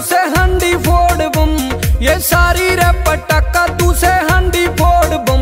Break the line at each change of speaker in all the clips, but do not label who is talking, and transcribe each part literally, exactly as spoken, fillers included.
से हंडी फोड़ बम, ये सारी रे पटाखा तू से हंडी फोड़ बम।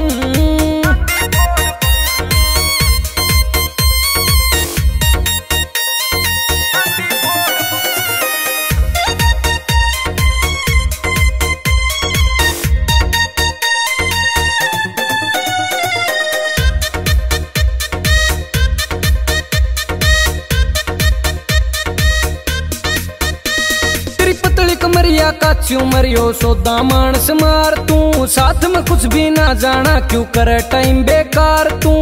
कमरिया का क्यों मरियो सौदा मानस मार तू, साथ में कुछ भी ना जाना क्यों करे टाइम बेकार तू।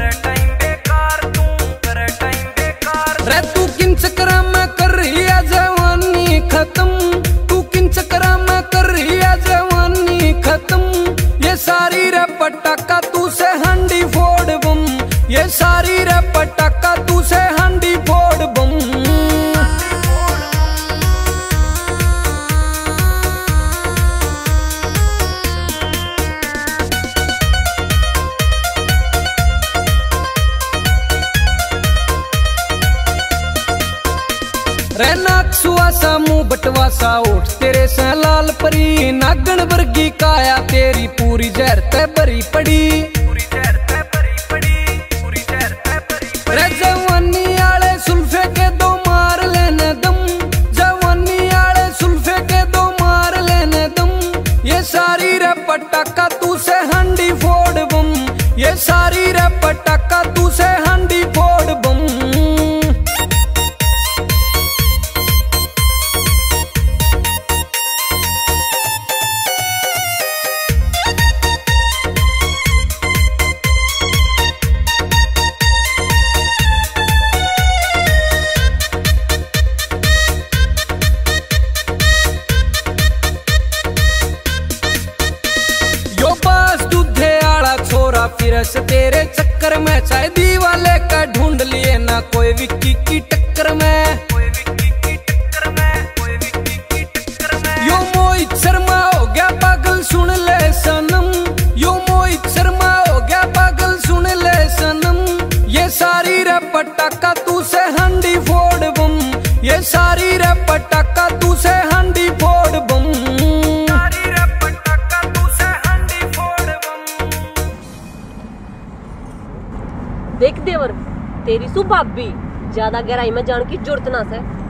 रे तू किन चक्करा में कर रही है जवानी खत्म, तू किन चक्करा में कर रही है जवानी खत्म। ये सारी रे पटाखा तू से हंडी फोड़ बम, ये सारी रे पटाखा तू से हंडी फोड़ बम। रे नाक सुवासा मुंह बटवासा उठ तेरे से लाल परी, नागन वर्गी काया तेरी पूरी जहर ते भरी पड़ी। रे जवानी आले सुल्फे के दो मार लेने दम, जवानी आले सुल्फे के दो मार लेने दम। ये सारी रे पटाखा तू से हंडी फोड़ बम, ये सारी रे पटाखा तू से हंडी फोड़ बम। फिर से तेरे चक्कर में चाहे दीवाले का ढूंढ लिए ना कोई विक्की की टक्कर में। यो मोहित शर्मा हो गया पागल सुन ले सनम, यो मोहित शर्मा हो गया पागल सुन ले सनम। ये सारी रे पटाखा तू से हंडी फोड़ बम, ये सारी रे पटाखा तू से हंडी फोड़ बम।
देख देवर तेरी सु भाभी ज्यादा गहराई में जान की जरूरत ना से।